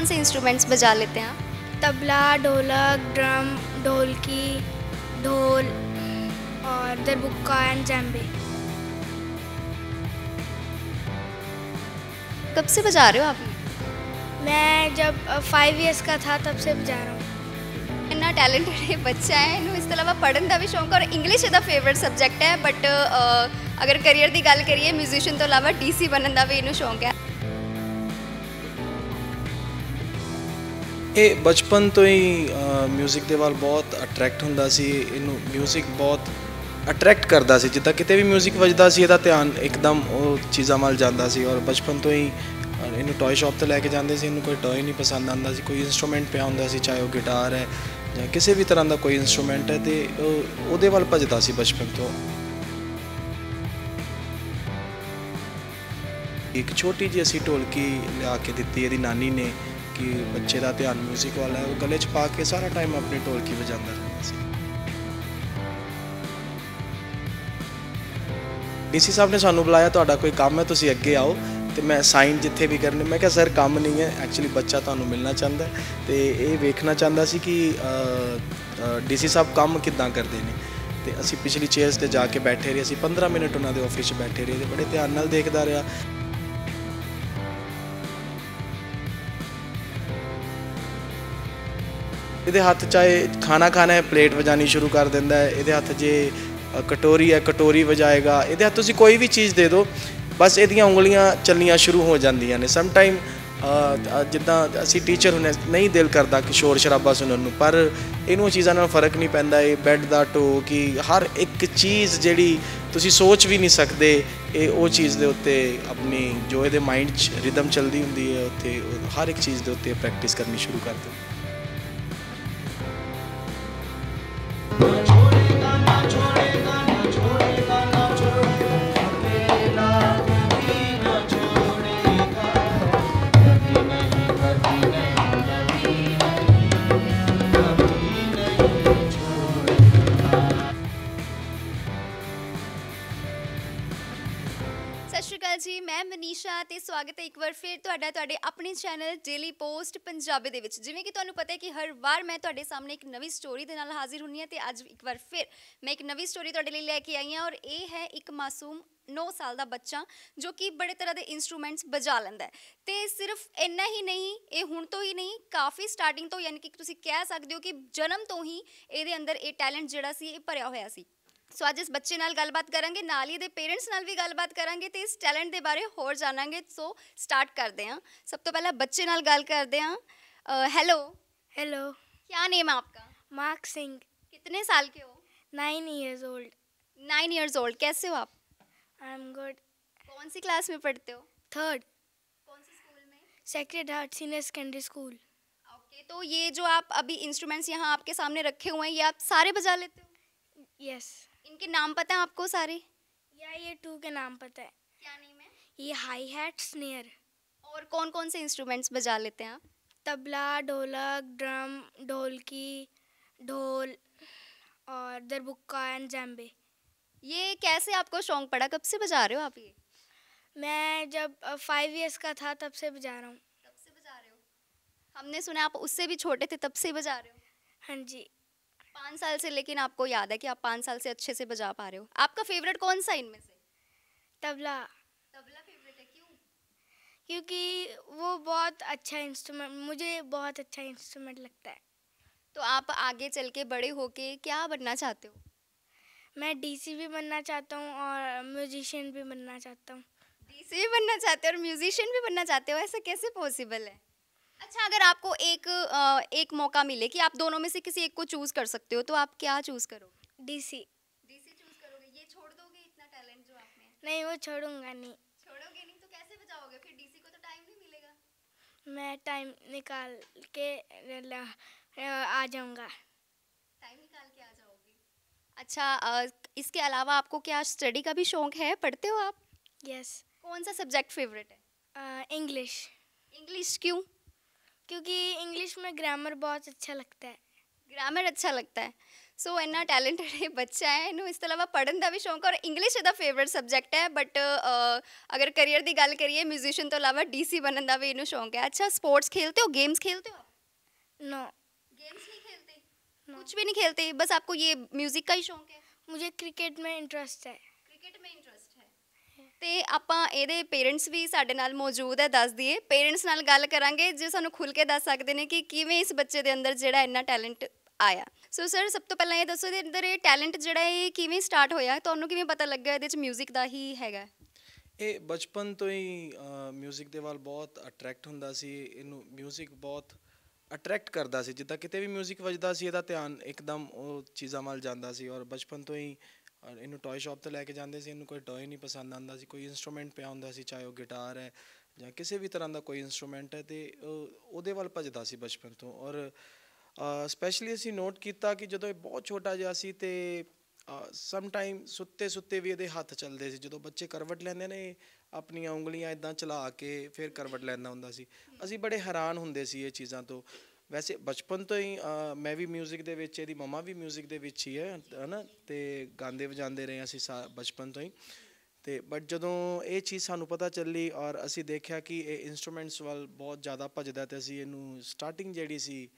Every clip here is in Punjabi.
कौन से इंस्ट्रूमेंट्स बजा लेते हैं आप? तबला, ढोलक, ड्रम, ढोलकी, ढोल और दरबुक्का एंड जैम्बे। कब से बजा रहे हो आप? मैं जब 5 इयर्स का था तब से बजा रहा हूँ। इन्ना टैलेंटेड बच्चा है, इन्हों इस अलावा पढ़न का भी शौक और इंग्लिश ਇਹਦਾ फेवरेट सब्जेक्ट है। बट अगर करियर की गल करिए म्यूजिशियन तो अलावा डीसी बनने का भी इन्हों शौक है। ਇਹ ਬਚਪਨ ਤੋਂ ਹੀ ਮਿਊਜ਼ਿਕ ਦੇ ਵੱਲ ਬਹੁਤ ਅਟਰੈਕਟ ਹੁੰਦਾ ਸੀ। ਇਹਨੂੰ ਮਿਊਜ਼ਿਕ ਬਹੁਤ ਅਟਰੈਕਟ ਕਰਦਾ ਸੀ। ਜਿੱਦਾਂ ਕਿਤੇ ਵੀ ਮਿਊਜ਼ਿਕ ਵੱਜਦਾ ਸੀ ਇਹਦਾ ਧਿਆਨ ਇੱਕਦਮ ਉਹ ਚੀਜ਼ਾਂ ਵੱਲ ਜਾਂਦਾ ਸੀ। ਔਰ ਬਚਪਨ ਤੋਂ ਹੀ ਇਹਨੂੰ ਟॉय ਸ਼ਾਪ ਤੇ ਲੈ ਕੇ ਜਾਂਦੇ ਸੀ। ਇਹਨੂੰ ਕੋਈ ਟॉय ਨਹੀਂ ਪਸੰਦ ਆਉਂਦਾ ਸੀ। ਕੋਈ ਇਨਸਟਰੂਮੈਂਟ ਪਿਆ ਹੁੰਦਾ ਸੀ, ਚਾਹੇ ਉਹ ਗਿਟਾਰ ਹੈ ਜਾਂ ਕਿਸੇ ਵੀ ਤਰ੍ਹਾਂ ਦਾ ਕੋਈ ਇਨਸਟਰੂਮੈਂਟ ਹੈ, ਤੇ ਉਹਦੇ ਵੱਲ ਭੱਜਦਾ ਸੀ ਬਚਪਨ ਤੋਂ। ਇੱਕ ਛੋਟੀ ਜਿਹੀ ਅਸੀਂ ਢੋਲਕੀ ਲਿਆ ਕੇ ਦਿੱਤੀ ਇਹਦੀ ਨਾਨੀ ਨੇ कि बच्चे का ध्यान म्यूजिक वाला है। वो गले च पा के सारा टाइम अपनी ढोलकी बजाता रहता सी। डीसी साहब ने सानू बुलाया, तुहाडा कोई काम है तुसीं अगे आओ। तो मैं साइन जिथे भी करने, मैं कहा सर काम नहीं है, एक्चुअली बच्चा तुहानू मिलना चाहता है तो ये वेखना चाहता सी कि डीसी साहब काम किद्दां करते हैं। तो असी पिछली चेयर्स ते जाके बैठे रहे, असी 15 मिनट उन्होंने ऑफिस बैठे रहे, बड़े ध्यान नाल देखदा रहा। ਇਹਦੇ ਹੱਥ ਚਾਹੇ ਖਾਣਾ ਖਾਣਾ ਹੈ ਪਲੇਟ ਵਜਾਣੀ ਸ਼ੁਰੂ ਕਰ ਦਿੰਦਾ ਹੈ। ਇਹਦੇ ਹੱਥ ਜੇ ਕਟੋਰੀ ਹੈ ਕਟੋਰੀ ਵਜਾਏਗਾ। ਇਹਦੇ ਹੱਥ ਤੁਸੀਂ ਕੋਈ ਵੀ ਚੀਜ਼ ਦੇ ਦਿਓ, ਬਸ ਇਹਦੀਆਂ ਉਂਗਲੀਆਂ ਚੱਲਣੀਆਂ ਸ਼ੁਰੂ ਹੋ ਜਾਂਦੀਆਂ ਨੇ। ਸਮ ਟਾਈਮ ਜਿੱਦਾਂ ਅਸੀਂ ਟੀਚਰ ਹੁੰਦੇ ਨਹੀਂ ਦਿਲ ਕਰਦਾ ਕਿ ਸ਼ੋਰ ਸ਼ਰਾਬਾ ਸੁਣਨ ਨੂੰ, ਪਰ ਇਹਨੂੰ ਚੀਜ਼ਾਂ ਨਾਲ ਫਰਕ ਨਹੀਂ ਪੈਂਦਾ। ਇਹ ਬੈੱਡ ਦਾ ਢੋ ਕਿ ਹਰ ਇੱਕ ਚੀਜ਼ ਜਿਹੜੀ ਤੁਸੀਂ ਸੋਚ ਵੀ ਨਹੀਂ ਸਕਦੇ, ਇਹ ਉਹ ਚੀਜ਼ ਦੇ ਉੱਤੇ ਆਪਣੀ ਜੋ ਇਹਦੇ ਮਾਈਂਡ 'ਚ ਰਿਦਮ ਚੱਲਦੀ ਹੁੰਦੀ ਹੈ ਉੱਥੇ ਹਰ ਇੱਕ ਚੀਜ਼ ਦੇ ਉੱਤੇ ਪ੍ਰੈਕਟਿਸ ਕਰਨੀ ਸ਼ੁਰੂ ਕਰ ਦਿੰਦਾ। सत श्री अकाल जी, मैं मनीषा ते स्वागत है एक बार फिर तुहाडा तुहाडे अपने चैनल डेली पोस्ट पंजाबी दे विच। जिवें कि तुहानूं पता है कि हर बार मैं तुहाडे सामने एक नवी स्टोरी दे नाल हाजिर हुन्नी हां, ते अज एक बार फिर मैं एक नवी स्टोरी तुहाडे लई लैके आई हां। और ये है एक मासूम 9 साल का बच्चा जो कि बड़े तरह के इंस्ट्रूमेंट्स बजा लैंदा है। तो सिर्फ इन्ना ही नहीं, ये हुण तो ही नहीं, काफ़ी स्टार्टिंग तो, यानी कि तुसीं कह सकते हो कि जन्म तो ही ये अंदर ये टैलेंट जिहड़ा सी ये भरिया होया सी। सो अज इस बच्चे नाल गलबात करांगे, नाल ही दे पेरेंट्स नाल भी गलबात करांगे ते इस टैलेंट के बारे होर जानांगे। सो स्टार्ट करते हैं। सब तो पहले बच्चे नाल गल करते हैं। हेलो हेलो, क्या नेम है आपका? मार्क सिंह, कितने साल के हो? 9 इयर्स ओल्ड। 9 years old. कैसे हो आप? I am good. कौन सी क्लास में पढ़ते हो? 3rd, कौन से स्कूल में? Sacred Heart Senior Secondary School. Okay, तो ये जो आप अभी इंस्ट्रूमेंट्स यहाँ आपके सामने रखे हुए हैं, ये आप सारे बजा लेते हो? यस। इनके नाम पता है आपको सारे? या ये 2 के नाम पता है। क्या नेम है? ये हाई हैट, स्नेयर। और कौन कौन से इंस्ट्रूमेंट्स बजा लेते हैं आप? तबला, ढोलक, ड्रम, ढोलकी, ढोल और दरबुक्का एंड जैम्बे। ये कैसे आपको शौक पड़ा, कब से बजा रहे हो आप ये? मैं जब 5 इयर्स का था तब से बजा रहा हूँ। तब से बजा रहे हो? हमने सुना आप उससे भी छोटे थे तब से ही बजा रहे हो? हाँ जी। 5 साल से, लेकिन आपको याद है कि आप 5 साल से अच्छे से बजा पा रहे हो। आपका फेवरेट कौन सा इनमें से? तबला। तबला फेवरेट है, क्यों? क्योंकि वो बहुत अच्छा इंस्ट्रूमेंट, मुझे बहुत अच्छा इंस्ट्रूमेंट लगता है। तो आप आगे चल के बड़े होके क्या बनना चाहते हो? मैं डीसी भी बनना चाहता हूँ और म्यूजिशियन भी बनना चाहता हूँ। डीसी भी बनना चाहते हो और म्यूजिशियन भी बनना चाहते हो, ऐसा कैसे पॉसिबल है? अच्छा, अगर आपको एक मौका मिले कि आप दोनों में से किसी एक को चूज़ कर सकते हो, तो आप क्या चूज़ करोगे? डीसी। डीसी चूज़ करोगे? ये छोड़ दोगे इतना टैलेंट जो आप में है? नहीं, वो छोड़ूंगा नहीं। छोड़ोगे नहीं तो कैसे बजाओगे फिर? डीसी को तो टाइम नहीं मिलेगा। मैं टाइम निकाल के आ जाऊंगा। टाइम निकाल के आ जाओगे। अच्छा, इसके अलावा आपको क्या स्टडी का भी शौक है? पढ़ते हो आप? यस। कौन सा सब्जेक्ट फेवरेट है? इंग्लिश। इंग्लिश क्यों? क्योंकि इंग्लिश में ग्रामर बहुत अच्छा लगता है। ग्रामर अच्छा लगता है। ਸੋ ਇੰਨਾ ਟੈਲੈਂਟਡ ਇਹ ਬੱਚਾ ਹੈ, ਇਹਨੂੰ ਇਸ ਤੋਂ ਇਲਾਵਾ ਪੜ੍ਹਨ ਦਾ ਵੀ ਸ਼ੌਂਕ ਔਰ ਇੰਗਲਿਸ਼ ਇਹਦਾ ਫੇਵਰਿਟ ਸਬਜੈਕਟ ਹੈ। ਬਟ ਅਗਰ ਕਰੀਅਰ ਦੀ ਗੱਲ ਕਰੀਏ, ਮਿਊਜ਼ੀਸ਼ੀਅਨ ਤੋਂ ਇਲਾਵਾ ਡੀਸੀ ਬਣਨ ਦਾ ਵੀ ਇਹਨੂੰ ਸ਼ੌਂਕ ਹੈ। ਅੱਛਾ, ਸਪੋਰट्स खेलते हो, गेम्स खेलते हो आप? नो, गेम्स नहीं खेलते? कुछ भी नहीं खेलते, बस आपको ये म्यूजिक का ही शौक है? मुझे क्रिकेट में इंटरेस्ट है। ਕ੍ਰਿਕਟ में ਇੰਟਰਸਟ ਹੈ। ਤੇ ਆਪਾਂ ਇਹਦੇ ਪੇਰੈਂਟਸ ਵੀ ਸਾਡੇ ਨਾਲ ਮੌਜੂਦ ਹੈ, ਦੱਸ ਦਈਏ। ਪੇਰੈਂਟਸ ਨਾਲ ਗੱਲ ਕਰਾਂਗੇ ਜੋ ਸਾਨੂੰ ਖੁੱਲ੍ਹ ਕੇ ਦੱਸ ਸਕਦੇ ਨੇ ਕਿ ਕਿਵੇਂ ਇਸ ਬੱਚੇ ਦੇ ਅੰਦਰ ਜਿਹੜਾ ਇੰਨਾ ਟੈਲੈਂਟ ਆਇਆ। ਸੋ ਸਰ, ਸਭ ਤੋਂ ਪਹਿਲਾਂ ਇਹ ਦੱਸੋ ਇਹਦੇ ਅੰਦਰ ਇਹ ਟੈਲੈਂਟ ਜਿਹੜਾ ਇਹ ਕਿਵੇਂ ਸਟਾਰਟ ਹੋਇਆ, ਤੁਹਾਨੂੰ ਕਿਵੇਂ ਪਤਾ ਲੱਗਾ ਇਹਦੇ 'ਚ ਮਿਊਜ਼ਿਕ ਦਾ ਹੀ ਹੈਗਾ? ਇਹ ਬਚਪਨ ਤੋਂ ਹੀ ਮਿਊਜ਼ਿਕ ਦੇ ਵੱਲ ਬਹੁਤ ਅਟਰੈਕਟ ਹੁੰਦਾ ਸੀ। ਇਹਨੂੰ ਮਿਊਜ਼ਿਕ ਬਹੁਤ ਅਟਰੈਕਟ ਕਰਦਾ ਸੀ। ਜਿੱਦਾਂ ਕਿਤੇ ਵੀ ਮਿਊਜ਼ਿਕ ਵੱਜਦਾ ਸੀ, ਇਹਦਾ ਧਿਆਨ ਇੱਕਦਮ ਉਹ ਚੀਜ਼ਾਂ ਵੱਲ ਜਾਂਦਾ ਸੀ। ਔਰ ਬਚਪਨ ਤੋਂ ਹੀ ਇਹਨੂੰ ਟੋਏ ਸ਼ਾਪ 'ਤੇ ਲੈ ਕੇ ਜਾਂਦੇ ਸੀ। ਇਹਨੂੰ ਕੋਈ ਟੋਏ ਨਹੀਂ ਪਸੰਦ ਆਉਂਦਾ ਸੀ, ਕੋਈ ਇੰਸਟਰੂਮੈਂਟ ਪਿਆ ਹੁੰਦਾ ਸੀ, ਚਾਹੇ ਉਹ ਗਿਟਾਰ ਹੈ ਜਾਂ ਕਿਸੇ ਵੀ ਤਰ੍ਹਾਂ ਦਾ ਕੋਈ ਇੰਸਟਰੂਮੈਂਟ ਹੈ, ਅਤੇ ਉਹਦੇ ਵੱਲ ਭੱਜਦਾ ਸੀ ਬਚਪਨ ਤੋਂ। ਔਰ ਸਪੈਸ਼ਲੀ ਅਸੀਂ ਨੋਟ ਕੀਤਾ ਕਿ ਜਦੋਂ ਇਹ ਬਹੁਤ ਛੋਟਾ ਜਿਹਾ ਸੀ ਅਤੇ ਸਮ ਟਾਈਮ ਸੁੱਤੇ ਸੁੱਤੇ ਵੀ ਇਹਦੇ ਹੱਥ ਚੱਲਦੇ ਸੀ। ਜਦੋਂ ਬੱਚੇ ਕਰਵਟ ਲੈਂਦੇ ਨੇ, ਆਪਣੀਆਂ ਉਂਗਲੀਆਂ ਇੱਦਾਂ ਚਲਾ ਕੇ ਫਿਰ ਕਰਵਟ ਲੈਂਦਾ ਹੁੰਦਾ ਸੀ। ਅਸੀਂ ਬੜੇ ਹੈਰਾਨ ਹੁੰਦੇ ਸੀ ਇਹ ਚੀਜ਼ਾਂ ਤੋਂ। ਵੈਸੇ ਬਚਪਨ ਤੋਂ ਹੀ ਮੈਂ ਵੀ ਮਿਊਜ਼ਿਕ ਦੇ ਵਿੱਚ, ਇਹਦੀ ਮੰਮਾ ਵੀ ਮਿਊਜ਼ਿਕ ਦੇ ਵਿੱਚ ਹੀ ਹੈ ਨਾ, ਅਤੇ ਗਾਉਂਦੇ ਵਜਾਉਂਦੇ ਰਹੇ ਅਸੀਂ ਬਚਪਨ ਤੋਂ ਹੀ। ਅਤੇ ਬਟ ਜਦੋਂ ਇਹ ਚੀਜ਼ ਸਾਨੂੰ ਪਤਾ ਚੱਲੀ ਔਰ ਅਸੀਂ ਦੇਖਿਆ ਕਿ ਇਹ ਇੰਸਟਰੂਮੈਂਟਸ ਵੱਲ ਬਹੁਤ ਜ਼ਿਆਦਾ ਭੱਜਦਾ, ਅਤੇ ਅਸੀਂ ਇਹਨੂੰ ਸਟਾਰਟਿੰਗ ਜਿਹੜੀ ਸੀ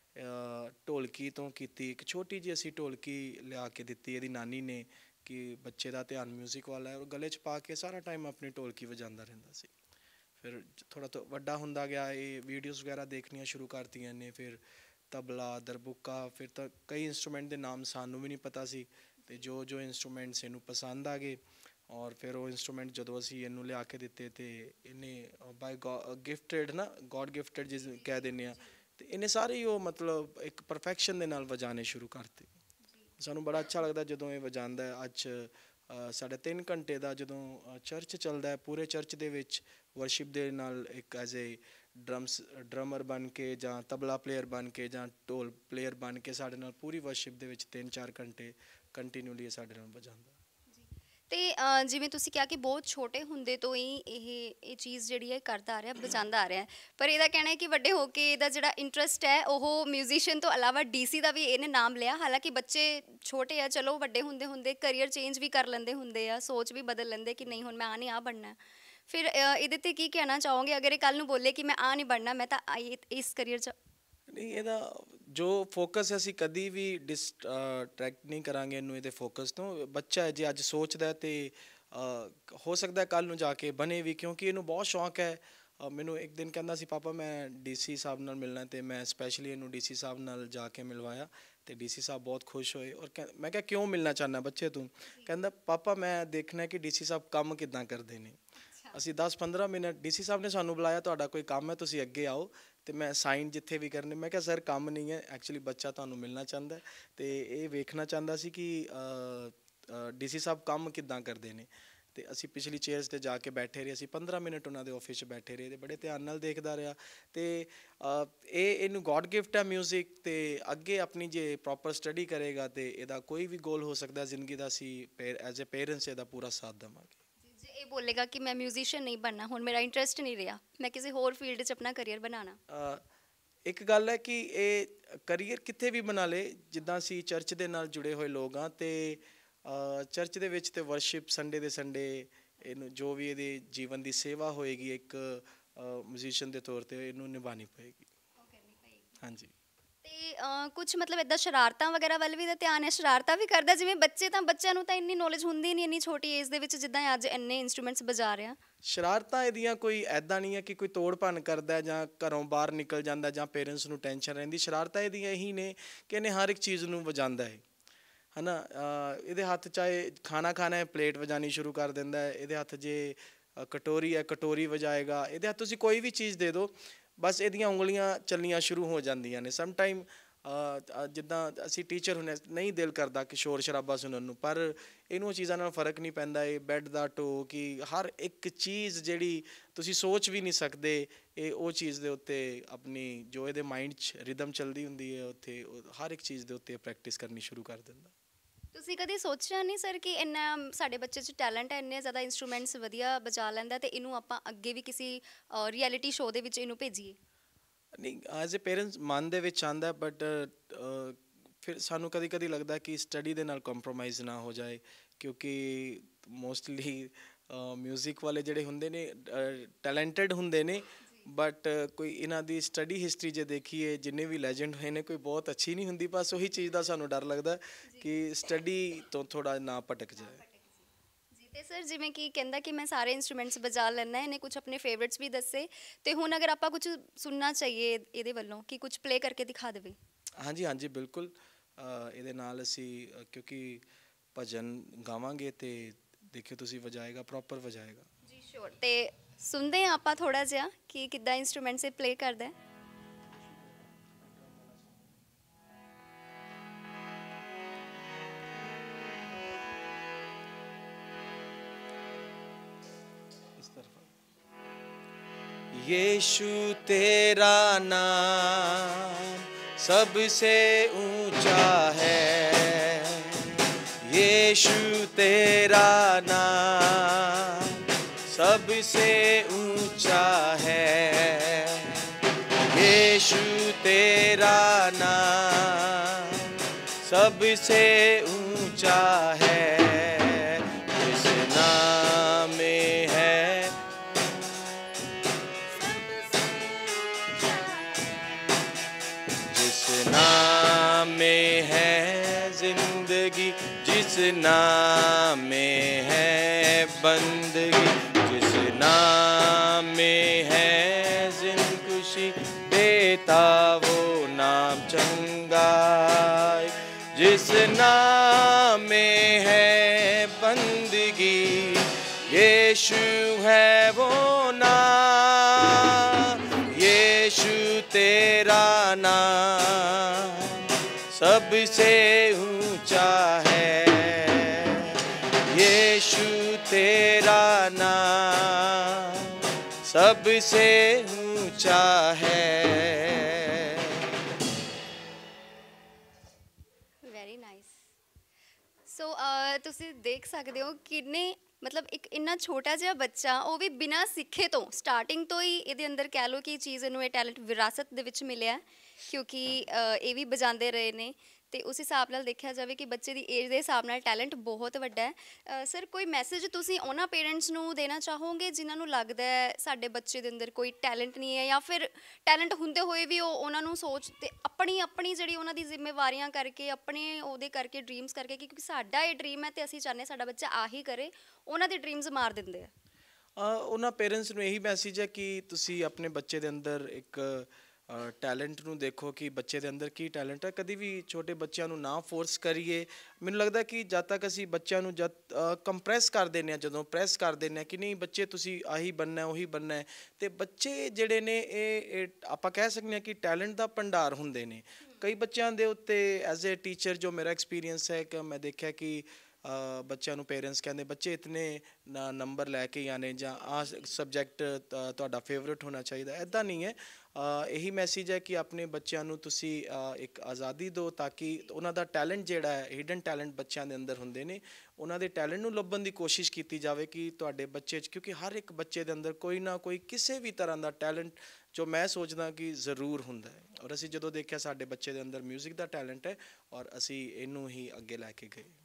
ਢੋਲਕੀ ਤੋਂ ਕੀਤੀ। ਇੱਕ ਛੋਟੀ ਜਿਹੀ ਅਸੀਂ ਢੋਲਕੀ ਲਿਆ ਕੇ ਦਿੱਤੀ ਇਹਦੀ ਨਾਨੀ ਨੇ ਕਿ ਬੱਚੇ ਦਾ ਧਿਆਨ ਮਿਊਜ਼ਿਕ ਵੱਲ ਹੈ, ਔਰ ਗਲੇ 'ਚ ਪਾ ਕੇ ਸਾਰਾ ਟਾਈਮ ਆਪਣੀ ਢੋਲਕੀ ਵਜਾਉਂਦਾ ਰਹਿੰਦਾ ਸੀ। ਫਿਰ ਥੋੜ੍ਹਾ ਤੋਂ ਵੱਡਾ ਹੁੰਦਾ ਗਿਆ, ਇਹ ਵੀਡੀਓਜ਼ ਵਗੈਰਾ ਦੇਖਣੀਆਂ ਸ਼ੁਰੂ ਕਰਤੀਆਂ ਨੇ। ਫਿਰ ਤਬਲਾ, ਦਰਬੁੱਕਾ, ਫਿਰ ਤਾਂ ਕਈ ਇੰਸਟਰੂਮੈਂਟ ਦੇ ਨਾਮ ਸਾਨੂੰ ਵੀ ਨਹੀਂ ਪਤਾ ਸੀ, ਅਤੇ ਜੋ ਜੋ ਇੰਸਟਰੂਮੈਂਟਸ ਇਹਨੂੰ ਪਸੰਦ ਆ ਗਏ। ਔਰ ਫਿਰ ਉਹ ਇੰਸਟਰੂਮੈਂਟ ਜਦੋਂ ਅਸੀਂ ਇਹਨੂੰ ਲਿਆ ਕੇ ਦਿੱਤੇ, ਅਤੇ ਇਹਨੇ ਬਾਈ ਗਿਫਟਡ ਨਾ, ਗੋਡ ਗਿਫਟਡ ਜਿਸ ਕਹਿ ਦਿੰਦੇ ਹਾਂ, ਅਤੇ ਇਹਨੇ ਸਾਰੇ ਹੀ ਉਹ ਮਤਲਬ ਇੱਕ ਪਰਫੈਕਸ਼ਨ ਦੇ ਨਾਲ ਵਜਾਉਣੇ ਸ਼ੁਰੂ ਕਰਤੇ। ਸਾਨੂੰ ਬੜਾ ਅੱਛਾ ਲੱਗਦਾ ਜਦੋਂ ਇਹ ਵਜਾਉਂਦਾ ਹੈ। ਅੱਜ ਸਾਡਾ 3 ਘੰਟੇ ਦਾ ਜਦੋਂ ਚਰਚ ਚੱਲਦਾ ਹੈ, ਪੂਰੇ ਚਰਚ ਦੇ ਵਿੱਚ ਵਰਸ਼ਿਪ ਦੇ ਨਾਲ ਇੱਕ ਐਜ਼ ਏ ਡਰਮਰ ਬਣ ਕੇ ਜਾਂ ਤਬਲਾ ਪਲੇਅਰ ਬਣ ਕੇ ਜਾਂ ਢੋਲ ਪਲੇਅਰ ਬਣ ਕੇ ਸਾਡੇ ਨਾਲ ਪੂਰੀ ਵਰਸ਼ਿਪ ਦੇ ਵਿੱਚ 3-4 ਘੰਟੇ ਕੰਟੀਨਿਊਲੀ ਸਾਡੇ ਨਾਲ ਵਜਾਉਂਦਾ। ਤੇ ਜਿਵੇਂ ਤੁਸੀਂ ਕਿਹਾ ਕਿ ਬਹੁਤ ਛੋਟੇ ਹੁੰਦੇ ਤੋਂ ਹੀ ਇਹ ਚੀਜ਼ ਜਿਹੜੀ ਹੈ ਕਰਦਾ ਆ ਰਿਹਾ, ਬਚਾਉਂਦਾ ਆ ਰਿਹਾ, ਪਰ ਇਹਦਾ ਕਹਿਣਾ ਹੈ ਕਿ ਵੱਡੇ ਹੋ ਕੇ ਇਹਦਾ ਜਿਹੜਾ ਇੰਟਰਸਟ ਹੈ ਉਹ ਮਿਊਜ਼ੀਸ਼ੀਅਨ ਤੋਂ ਇਲਾਵਾ ਡੀਸੀ ਦਾ ਵੀ ਇਹਨੇ ਨਾਮ ਲਿਆ। ਹਾਲਾਂਕਿ ਬੱਚੇ ਛੋਟੇ ਆ, ਚਲੋ ਵੱਡੇ ਹੁੰਦੇ ਹੁੰਦੇ ਕਰੀਅਰ ਚੇਂਜ ਵੀ ਕਰ ਲੈਂਦੇ ਹੁੰਦੇ ਆ, ਸੋਚ ਵੀ ਬਦਲ ਲੈਂਦੇ ਕਿ ਨਹੀਂ ਹੁਣ ਮੈਂ ਨਹੀਂ ਬਣਨਾ। ਫਿਰ ਇਹਦੇ 'ਤੇ ਕੀ ਕਹਿਣਾ ਚਾਹੋਗੇ ਅਗਰ ਇਹ ਕੱਲ੍ਹ ਨੂੰ ਬੋਲੇ ਕਿ ਮੈਂ ਨਹੀਂ ਬਣਨਾ, ਮੈਂ ਤਾਂ ਇਸ ਕਰੀਅਰ 'ਚ? ਨਹੀਂ, ਇਹਦਾ ਜੋ ਫੋਕਸ ਹੈ ਅਸੀਂ ਕਦੀ ਵੀ ਡਿਸਟਰੈਕਟ ਨਹੀਂ ਕਰਾਂਗੇ ਇਹਨੂੰ ਇਹਦੇ ਫੋਕਸ ਤੋਂ। ਬੱਚਾ ਹੈ ਜੇ ਅੱਜ ਸੋਚਦਾ ਅਤੇ ਹੋ ਸਕਦਾ ਕੱਲ੍ਹ ਨੂੰ ਜਾ ਕੇ ਬਣੇ ਵੀ, ਕਿਉਂਕਿ ਇਹਨੂੰ ਬਹੁਤ ਸ਼ੌਂਕ ਹੈ। ਮੈਨੂੰ ਇੱਕ ਦਿਨ ਕਹਿੰਦਾ ਸੀ, ਪਾਪਾ ਮੈਂ ਡੀਸੀ ਸਾਹਿਬ ਨਾਲ ਮਿਲਣਾ, ਅਤੇ ਮੈਂ ਸਪੈਸ਼ਲੀ ਇਹਨੂੰ ਡੀਸੀ ਸਾਹਿਬ ਨਾਲ ਜਾ ਕੇ ਮਿਲਵਾਇਆ, ਅਤੇ ਡੀਸੀ ਸਾਹਿਬ ਬਹੁਤ ਖੁਸ਼ ਹੋਏ। ਔਰ ਮੈਂ ਕਿਹਾ ਕਿਉਂ ਮਿਲਣਾ ਚਾਹੁੰਦਾ ਬੱਚੇ ਤੂੰ? ਕਹਿੰਦਾ ਪਾਪਾ ਮੈਂ ਦੇਖਣਾ ਕਿ ਡੀਸੀ ਸਾਹਿਬ ਕੰਮ ਕਿੱਦਾਂ ਕਰਦੇ ਨੇ। ਅਸੀਂ 10-15 ਮਿੰਟ, ਡੀਸੀ ਸਾਹਿਬ ਨੇ ਸਾਨੂੰ ਬੁਲਾਇਆ, ਤੁਹਾਡਾ ਕੋਈ ਕੰਮ ਹੈ ਤੁਸੀਂ ਅੱਗੇ ਆਓ, ਅਤੇ ਮੈਂ ਸਾਈਨ ਜਿੱਥੇ ਵੀ ਕਰਨੇ। ਮੈਂ ਕਿਹਾ ਸਰ ਕੰਮ ਨਹੀਂ ਹੈ, ਐਕਚੁਅਲੀ ਬੱਚਾ ਤੁਹਾਨੂੰ ਮਿਲਣਾ ਚਾਹੁੰਦਾ ਅਤੇ ਇਹ ਵੇਖਣਾ ਚਾਹੁੰਦਾ ਸੀ ਕਿ ਡੀਸੀ ਸਾਹਿਬ ਕੰਮ ਕਿੱਦਾਂ ਕਰਦੇ ਨੇ। ਅਤੇ ਅਸੀਂ ਪਿਛਲੀ ਚੇਅਰਸ 'ਤੇ ਜਾ ਕੇ ਬੈਠੇ ਰਹੇ। ਅਸੀਂ 15 ਮਿੰਟ ਉਹਨਾਂ ਦੇ ਆਫਿਸ 'ਚ ਬੈਠੇ ਰਹੇ ਅਤੇ ਬੜੇ ਧਿਆਨ ਨਾਲ ਦੇਖਦਾ ਰਿਹਾ। ਅਤੇ ਇਹਨੂੰ ਗੋਡ ਗਿਫਟ ਹੈ ਮਿਊਜ਼ਿਕ, ਅਤੇ ਅੱਗੇ ਆਪਣੀ ਜੇ ਪ੍ਰੋਪਰ ਸਟੱਡੀ ਕਰੇਗਾ ਅਤੇ ਇਹਦਾ ਕੋਈ ਵੀ ਗੋਲ ਹੋ ਸਕਦਾ ਜ਼ਿੰਦਗੀ ਦਾ। ਅਸੀਂ ਐਜ਼ ਏ ਪੇਰੈਂਟਸ ਇਹਦਾ ਪੂਰਾ ਸਾਥ ਦੇਵਾਂਗੇ। ਜੇ ਇਹ ਬੋਲੇਗਾ ਕਿ ਮੈਂ ਮਿਊਜ਼ੀਸ਼ੀਅਨ ਨਹੀਂ ਬਣਨਾ, ਹੁਣ ਮੇਰਾ ਇੰਟਰਸਟ ਨਹੀਂ ਰਿਹਾ, ਮੈਂ ਕਿਸੇ ਹੋਰ ਫੀਲਡ 'ਚ ਆਪਣਾ ਕਰੀਅਰ ਬਣਾਉਣਾ, ਇੱਕ ਗੱਲ ਹੈ ਕਿ ਇਹ ਕਰੀਅਰ ਕਿਤੇ ਵੀ ਬਣਾ ਲੇ। ਜਿੱਦਾਂ ਅਸੀਂ ਚਰਚ ਦੇ ਨਾਲ ਜੁੜੇ ਹੋਏ ਲੋਕ ਹਾਂ, ਅਤੇ ਚਰਚ ਦੇ ਵਿੱਚ ਤਾਂ ਵਰਸ਼ਿਪ ਸੰਡੇ ਦੇ ਸੰਡੇ ਇਹਨੂੰ ਜੋ ਵੀ ਇਹਦੇ ਜੀਵਨ ਦੀ ਸੇਵਾ ਹੋਏਗੀ ਇੱਕ ਮਿਊਜ਼ੀਸ਼ੀਅਨ ਦੇ ਤੌਰ 'ਤੇ ਇਹਨੂੰ ਨਿਭਾਉਣੀ ਪਏਗੀ। ਹਾਂਜੀ। ਤੇ ਕੁਝ ਮਤਲਬ ਇੱਦਾਂ ਸ਼ਰਾਰਤਾਂ ਵਗੈਰਾ ਵੱਲ ਵੀ ਦਾ ਧਿਆਨ ਹੈ? ਸ਼ਰਾਰਤਾਂ ਵੀ ਕਰਦਾ? ਜਿਵੇਂ ਬੱਚਿਆਂ ਨੂੰ ਤਾਂ ਇੰਨੀ ਨੌਲੇਜ ਹੁੰਦੀ ਨਹੀਂ ਇੰਨੀ ਛੋਟੀ ਏਜ ਦੇ ਵਿੱਚ, ਜਿੱਦਾਂ ਅੱਜ ਇੰਨੇ ਇੰਸਟਰੂਮੈਂਟਸ ਵਜਾ ਰਿਹਾ। ਸ਼ਰਾਰਤਾਂ ਇਹਦੀਆਂ ਕੋਈ ਐਦਾਂ ਨਹੀਂ ਹੈ ਕਿ ਕੋਈ ਤੋੜ ਭੰਨ ਕਰਦਾ ਜਾਂ ਘਰੋਂ ਬਾਹਰ ਨਿਕਲ ਜਾਂਦਾ ਜਾਂ ਪੇਰੈਂਟਸ ਨੂੰ ਟੈਨਸ਼ਨ ਰਹਿੰਦੀ। ਸ਼ਰਾਰਤਾਂ ਇਹਦੀਆਂ ਇਹੀ ਨੇ ਕਿ ਇਹਨੇ ਹਰ ਇੱਕ ਚੀਜ਼ ਨੂੰ ਵਜਾਉਂਦਾ ਹੈ ਨਾ। ਇਹਦੇ ਹੱਥ ਚਾਹੇ ਖਾਣਾ ਖਾਣਾ ਹੈ, ਪਲੇਟ ਵਜਾਣੀ ਸ਼ੁਰੂ ਕਰ ਦਿੰਦਾ ਹੈ। ਇਹਦੇ ਹੱਥ ਜੇ ਕਟੋਰੀ ਹੈ, ਕਟੋਰੀ ਵਜਾਏਗਾ। ਇਹਦੇ ਹੱਥ ਤੁਸੀਂ ਕੋਈ ਵੀ ਚੀਜ਼ ਦੇ ਦਿਓ, ਬਸ ਇਹਦੀਆਂ ਉਂਗਲੀਆਂ ਚੱਲਣੀਆਂ ਸ਼ੁਰੂ ਹੋ ਜਾਂਦੀਆਂ ਨੇ। ਸਮ ਟਾਈਮ ਜਿੱਦਾਂ ਅਸੀਂ ਟੀਚਰ ਹੁੰਦੇ, ਨਹੀਂ ਦਿਲ ਕਰਦਾ ਕਿ ਸ਼ੋਰ ਸ਼ਰਾਬਾ ਸੁਣਨ ਨੂੰ, ਪਰ ਇਹਨੂੰ ਉਹ ਚੀਜ਼ਾਂ ਨਾਲ ਫਰਕ ਨਹੀਂ ਪੈਂਦਾ। ਇਹ ਬੈੱਡ ਦਾ ਢੋ ਕਿ ਹਰ ਇੱਕ ਚੀਜ਼ ਜਿਹੜੀ ਤੁਸੀਂ ਸੋਚ ਵੀ ਨਹੀਂ ਸਕਦੇ, ਇਹ ਉਹ ਚੀਜ਼ ਦੇ ਉੱਤੇ ਆਪਣੀ ਜੋ ਇਹਦੇ ਮਾਈਂਡ 'ਚ ਰਿਦਮ ਚੱਲਦੀ ਹੁੰਦੀ ਹੈ, ਉੱਥੇ ਹਰ ਇੱਕ ਚੀਜ਼ ਦੇ ਉੱਤੇ ਪ੍ਰੈਕਟਿਸ ਕਰਨੀ ਸ਼ੁਰੂ ਕਰ ਦਿੰਦਾ। ਤੁਸੀਂ ਕਦੇ ਸੋਚਿਆ ਨਹੀਂ ਸਰ ਕਿ ਇੰਨਾ ਸਾਡੇ ਬੱਚੇ 'ਚ ਟੈਲੈਂਟ ਹੈ, ਇੰਨੇ ਜ਼ਿਆਦਾ ਇੰਸਟਰੂਮੈਂਟਸ ਵਧੀਆ ਬਜਾ ਲੈਂਦਾ, ਅਤੇ ਇਹਨੂੰ ਆਪਾਂ ਅੱਗੇ ਵੀ ਕਿਸੇ ਰਿਐਲਿਟੀ ਸ਼ੋਅ ਦੇ ਵਿੱਚ ਇਹਨੂੰ ਭੇਜੀਏ? ਨਹੀਂ, ਐਜ਼ ਏ ਪੇਰੈਂਟਸ ਮਨ ਦੇ ਵਿੱਚ ਆਉਂਦਾ, ਬਟ ਫਿਰ ਸਾਨੂੰ ਕਦੀ ਕਦੀ ਲੱਗਦਾ ਕਿ ਸਟੱਡੀ ਦੇ ਨਾਲ ਕੰਪਰੋਮਾਈਜ਼ ਨਾ ਹੋ ਜਾਏ, ਕਿਉਂਕਿ ਮੋਸਟਲੀ ਮਿਊਜ਼ਿਕ ਵਾਲੇ ਜਿਹੜੇ ਹੁੰਦੇ ਨੇ ਟੈਲੈਂਟਡ ਹੁੰਦੇ ਨੇ, ਬਟ ਕੋਈ ਇਹਨਾਂ ਦੀ ਸਟੱਡੀ ਹਿਸਟਰੀ ਜੇ ਦੇਖੀਏ ਜਿੰਨੇ ਵੀ ਲੈਜੈਂਡ ਹੋਏ ਨੇ ਕੋਈ ਬਹੁਤ ਅੱਛੀ ਨਹੀਂ ਹੁੰਦੀ। ਬਸ ਉਹੀ ਚੀਜ਼ ਦਾ ਸਾਨੂੰ ਡਰ ਲੱਗਦਾ ਕਿ ਸਟੱਡੀ ਤੋਂ ਥੋੜਾ ਨਾ ਭਟਕ ਜਾਏ। ਜੀ ਤੇ ਸਰ ਜਿਵੇਂ ਕਿ ਕਹਿੰਦਾ ਕਿ ਮੈਂ ਸਾਰੇ ਇੰਸਟਰੂਮੈਂਟਸ ਵਜਾ ਲੈਣਾ, ਇਹਨੇ ਕੁਝ ਆਪਣੇ ਫੇਵਰਿਟਸ ਵੀ ਦੱਸੇ, ਤੇ ਹੁਣ ਅਗਰ ਆਪਾਂ ਕੁਝ ਸੁਣਨਾ ਚਾਹੀਏ ਇਹਦੇ ਵੱਲੋਂ ਕਿ ਕੁਝ ਪਲੇ ਕਰਕੇ ਦਿਖਾ ਦੇਵੇ। ਹਾਂਜੀ ਹਾਂਜੀ ਬਿਲਕੁਲ, ਇਹਦੇ ਨਾਲ ਅਸੀਂ ਕਿਉਂਕਿ ਭਜਨ ਗਾਵਾਂਗੇ ਤੇ ਦੇਖਿਓ ਤੁਸੀਂ ਵਜਾਏਗਾ, ਪ੍ਰੋਪਰ ਵਜਾਏਗਾ। ਜੀ ਸ਼ੋਰ, ਤੇ ਸੁਣਦੇ ਹਾਂ ਆਪਾਂ ਥੋੜਾ ਜਿਹਾ ਕਿ ਕਿੱਦਾਂ ਇੰਸਟਰੂਮੈਂਟ ਸੇ ਪਲੇ ਕਰਦਾ ਹੈ। यीशु तेरा नाम सबसे ऊंचा है, यीशु तेरा नाम सबसे ऊंचा है, यीशु तेरा नाम सबसे ऊंचा है। जिस नाम में है नाम में है जिंदगी, जिस नाम में है बंदगी, जिस नाम में है जिंदगी खुशी देता वो नाम चंगा, जिस नाम में है बंदगी यीशु है वो नाम, यीशु तेरा नाम सबसे ऊंचा है, यीशु तेरा नाम सबसे ऊंचा है। Very nice. ਸੋ ਤੁਸੀਂ ਦੇਖ ਸਕਦੇ ਹੋ ਕਿੰਨੇ ਮਤਲਬ ਇੱਕ ਇੰਨਾ ਛੋਟਾ ਜਿਹਾ ਬੱਚਾ, ਉਹ ਵੀ ਬਿਨਾਂ ਸਿੱਖੇ ਤੋਂ ਸਟਾਰਟਿੰਗ ਤੋਂ ਹੀ ਇਹਦੇ ਅੰਦਰ ਕਹਿ ਲਓ ਕਿ ਚੀਜ਼ ਇਹਨੂੰ ਇਹ ਟੈਲੈਂਟ ਵਿਰਾਸਤ ਦੇ ਵਿੱਚ ਮਿਲਿਆ, ਕਿਉਂਕਿ ਇਹ ਵੀ ਵਜਾਉਂਦੇ ਰਹੇ ਨੇ। ਤੇ ਉਸ ਹਿਸਾਬ ਨਾਲ ਦੇਖਿਆ ਜਾਵੇ ਕਿ ਬੱਚੇ ਦੀ ਏਜ ਦੇ ਹਿਸਾਬ ਨਾਲ ਟੈਲੈਂਟ ਬਹੁਤ ਵੱਡਾ ਹੈ। ਸਰ ਕੋਈ ਮੈਸੇਜ ਤੁਸੀਂ ਉਹਨਾਂ ਪੇਰੈਂਟਸ ਨੂੰ ਦੇਣਾ ਚਾਹੋਗੇ ਜਿਨ੍ਹਾਂ ਨੂੰ ਲੱਗਦਾ ਹੈ ਸਾਡੇ ਬੱਚੇ ਦੇ ਅੰਦਰ ਕੋਈ ਟੈਲੈਂਟ ਨਹੀਂ ਹੈ, ਜਾਂ ਫਿਰ ਟੈਲੈਂਟ ਹੁੰਦੇ ਹੋਏ ਵੀ ਉਹ ਉਹਨਾਂ ਨੂੰ ਸੋਚ ਤੇ ਆਪਣੀ ਜਿਹੜੀ ਉਹਨਾਂ ਦੀ ਜ਼ਿੰਮੇਵਾਰੀਆਂ ਕਰਕੇ, ਆਪਣੇ ਉਹਦੇ ਕਰਕੇ, ਡ੍ਰੀਮਸ ਕਰਕੇ, ਕਿਉਂਕਿ ਸਾਡਾ ਇਹ ਡ੍ਰੀਮ ਹੈ ਤੇ ਅਸੀਂ ਚਾਹੁੰਦੇ ਸਾਡਾ ਬੱਚਾ ਆਹੀ ਕਰੇ, ਉਹਨਾਂ ਦੇ ਡ੍ਰੀਮਸ ਮਾਰ ਦਿੰਦੇ ਆ। ਉਹਨਾਂ ਪੇਰੈਂਟਸ ਨੂੰ ਇਹੀ ਮੈਸੇਜ ਹੈ ਕਿ ਤੁਸੀਂ ਆਪਣੇ ਬੱਚੇ ਦੇ ਅੰਦਰ ਇੱਕ ਟੈਲੈਂਟ ਨੂੰ ਦੇਖੋ ਕਿ ਬੱਚੇ ਦੇ ਅੰਦਰ ਕੀ ਟੈਲੈਂਟ ਹੈ। ਕਦੀ ਵੀ ਛੋਟੇ ਬੱਚਿਆਂ ਨੂੰ ਨਾ ਫੋਰਸ ਕਰੀਏ। ਮੈਨੂੰ ਲੱਗਦਾ ਕਿ ਜਦ ਤੱਕ ਅਸੀਂ ਬੱਚਿਆਂ ਨੂੰ ਜਦ ਕੰਪਰੈਸ ਕਰ ਦਿੰਦੇ ਹਾਂ, ਜਦੋਂ ਪ੍ਰੈਸ ਕਰ ਦਿੰਦੇ ਹਾਂ ਕਿ ਨਹੀਂ ਬੱਚੇ ਤੁਸੀਂ ਆਹੀ ਬਣਨਾ ਉਹੀ ਬਣਨਾ ਹੈ, ਅਤੇ ਬੱਚੇ ਜਿਹੜੇ ਨੇ ਇਹ ਆਪਾਂ ਕਹਿ ਸਕਦੇ ਹਾਂ ਕਿ ਟੈਲੈਂਟ ਦਾ ਭੰਡਾਰ ਹੁੰਦੇ ਨੇ। ਕਈ ਬੱਚਿਆਂ ਦੇ ਉੱਤੇ ਐਜ਼ ਏ ਟੀਚਰ ਜੋ ਮੇਰਾ ਐਕਸਪੀਰੀਅੰਸ ਹੈ ਕਿ ਮੈਂ ਦੇਖਿਆ ਕਿ ਬੱਚਿਆਂ ਨੂੰ ਪੇਰੈਂਟਸ ਕਹਿੰਦੇ ਬੱਚੇ ਇਤਨੇ ਨੰਬਰ ਲੈ ਕੇ ਆਣੇ ਜਾਂ ਆਹ ਸਬਜੈਕਟ ਤੁਹਾਡਾ ਫੇਵਰੇਟ ਹੋਣਾ ਚਾਹੀਦਾ। ਇੱਦਾਂ ਨਹੀਂ ਹੈ। ਇਹੀ ਮੈਸੇਜ ਹੈ ਕਿ ਆਪਣੇ ਬੱਚਿਆਂ ਨੂੰ ਤੁਸੀਂ ਇੱਕ ਆਜ਼ਾਦੀ ਦਿਓ ਤਾਂ ਕਿ ਉਹਨਾਂ ਦਾ ਟੈਲੈਂਟ ਜਿਹੜਾ ਹੈ, ਹਿਡਨ ਟੈਲੈਂਟ ਬੱਚਿਆਂ ਦੇ ਅੰਦਰ ਹੁੰਦੇ ਨੇ, ਉਹਨਾਂ ਦੇ ਟੈਲੈਂਟ ਨੂੰ ਲੱਭਣ ਦੀ ਕੋਸ਼ਿਸ਼ ਕੀਤੀ ਜਾਵੇ ਕਿ ਤੁਹਾਡੇ ਬੱਚੇ 'ਚ, ਕਿਉਂਕਿ ਹਰ ਇੱਕ ਬੱਚੇ ਦੇ ਅੰਦਰ ਕੋਈ ਨਾ ਕੋਈ ਕਿਸੇ ਵੀ ਤਰ੍ਹਾਂ ਦਾ ਟੈਲੈਂਟ ਜੋ ਮੈਂ ਸੋਚਦਾ ਕਿ ਜ਼ਰੂਰ ਹੁੰਦਾ ਹੈ। ਔਰ ਅਸੀਂ ਜਦੋਂ ਦੇਖਿਆ ਸਾਡੇ ਬੱਚੇ ਦੇ ਅੰਦਰ ਮਿਊਜ਼ਿਕ ਦਾ ਟੈਲੈਂਟ ਹੈ ਔਰ ਅਸੀਂ ਇਹਨੂੰ ਹੀ ਅੱਗੇ ਲੈ ਕੇ ਗਏ।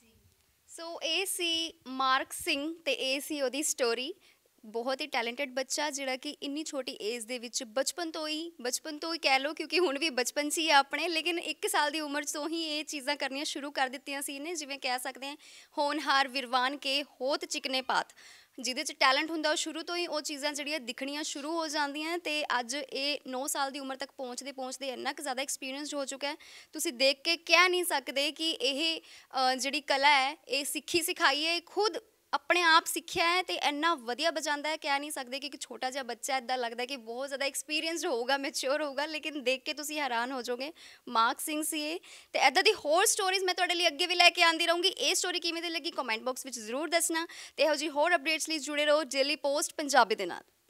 ਸੋ ਇਹ ਸੀ ਮਾਰਕ ਸਿੰਘ ਤੇ ਇਹ ਸੀ ਉਹਦੀ ਸਟੋਰੀ। ਬਹੁਤ ਹੀ ਟੈਲੈਂਟਡ ਬੱਚਾ ਜਿਹੜਾ ਕਿ ਇੰਨੀ ਛੋਟੀ ਏਜ ਦੇ ਵਿੱਚ ਬਚਪਨ ਤੋਂ ਹੀ ਕਹਿ ਲਓ, ਕਿਉਂਕਿ ਹੁਣ ਵੀ ਬਚਪਨ 'ਚ ਹੀ ਆ ਆਪਣੇ, ਲੇਕਿਨ 1 ਸਾਲ ਦੀ ਉਮਰ ਤੋਂ ਹੀ ਇਹ ਚੀਜ਼ਾਂ ਕਰਨੀਆਂ ਸ਼ੁਰੂ ਕਰ ਦਿੱਤੀਆਂ ਸੀ ਇਹਨੇ। ਜਿਵੇਂ ਕਹਿ ਸਕਦੇ ਹਾਂ ਹੋਣਹਾਰ ਵਿਰਵਾਨ ਕੇ ਹੋਤ ਚਿਕਨੇ ਪਾਤ, ਜਿਹਦੇ 'ਚ ਟੈਲੈਂਟ ਹੁੰਦਾ ਉਹ ਸ਼ੁਰੂ ਤੋਂ ਹੀ ਉਹ ਚੀਜ਼ਾਂ ਜਿਹੜੀਆਂ ਦਿਖਣੀਆਂ ਸ਼ੁਰੂ ਹੋ ਜਾਂਦੀਆਂ। ਅਤੇ ਅੱਜ ਇਹ 9 ਸਾਲ ਦੀ ਉਮਰ ਤੱਕ ਪਹੁੰਚਦੇ ਇੰਨਾ ਕੁ ਜ਼ਿਆਦਾ ਐਕਸਪੀਰੀਅੰਸਡ ਹੋ ਚੁੱਕਾ ਹੈ, ਤੁਸੀਂ ਦੇਖ ਕੇ ਕਹਿ ਨਹੀਂ ਸਕਦੇ ਕਿ ਇਹ ਜਿਹੜੀ ਕਲਾ ਹੈ ਇਹ ਸਿੱਖੀ ਸਿਖਾਈ ਹੈ, ਖੁਦ ਆਪਣੇ ਆਪ ਸਿੱਖਿਆ ਹੈ ਅਤੇ ਇੰਨਾ ਵਧੀਆ ਬਜਾਉਂਦਾ ਹੈ। ਕਹਿ ਨਹੀਂ ਸਕਦੇ ਕਿ ਇੱਕ ਛੋਟਾ ਜਿਹਾ ਬੱਚਾ ਇੱਦਾਂ ਲੱਗਦਾ ਕਿ ਬਹੁਤ ਜ਼ਿਆਦਾ ਐਕਸਪੀਰੀਅੰਸਡ ਹੋਊਗਾ, ਮੈਚਿਓਰ ਹੋਊਗਾ, ਲੇਕਿਨ ਦੇਖ ਕੇ ਤੁਸੀਂ ਹੈਰਾਨ ਹੋ ਜਾਓਗੇ। ਮਾਰਕ ਸਿੰਘ ਸੀ ਇਹ। ਅਤੇ ਇੱਦਾਂ ਦੀ ਹੋਰ ਸਟੋਰੀਜ਼ ਮੈਂ ਤੁਹਾਡੇ ਲਈ ਅੱਗੇ ਵੀ ਲੈ ਕੇ ਆਉਂਦੀ ਰਹੂੰਗੀ। ਇਹ ਸਟੋਰੀ ਕਿਵੇਂ ਦੀ ਲੱਗੀ ਕਮੈਂਟ ਬਾਕਸ ਵਿੱਚ ਜ਼ਰੂਰ ਦੱਸਣਾ, ਅਤੇ ਇਹੋ ਜਿਹੀ ਹੋਰ ਅਪਡੇਟਸ ਲਈ ਜੁੜੇ ਰਹੋ ਡੇਲੀ ਪੋਸਟ ਪੰਜਾਬੀ ਦੇ ਨਾਲ।